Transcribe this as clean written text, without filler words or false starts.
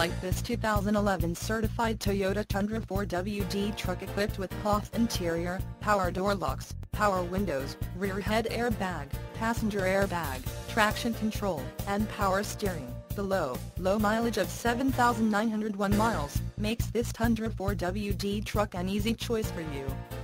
like this 2011 certified Toyota Tundra 4WD truck equipped with cloth interior, power door locks, power windows, rear head airbag, passenger airbag, traction control, and power steering. The low mileage of 7,901 miles makes this Tundra 4WD truck an easy choice for you.